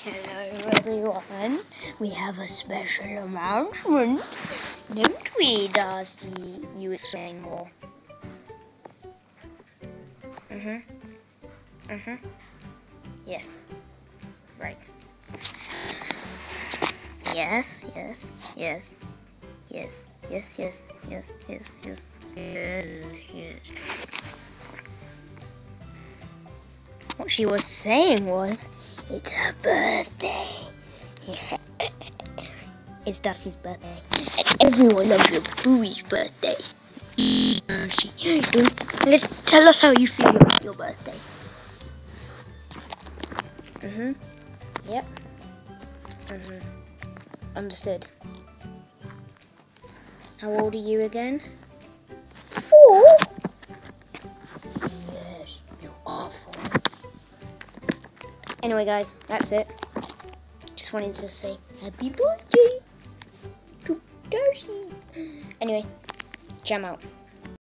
Hello everyone, we have a special announcement, don't we, Darcy? You explain more. Yes. Right. Yes. What she was saying was, it's her birthday. It's Darcy's birthday. And everyone loves your booey's birthday. Darcy, let's tell us how you feel about your birthday. Yep. Understood. How old are you again? 4? Yes, you are 4. Anyway guys, that's it. Just wanted to say happy birthday to Darcy. Anyway, jam out.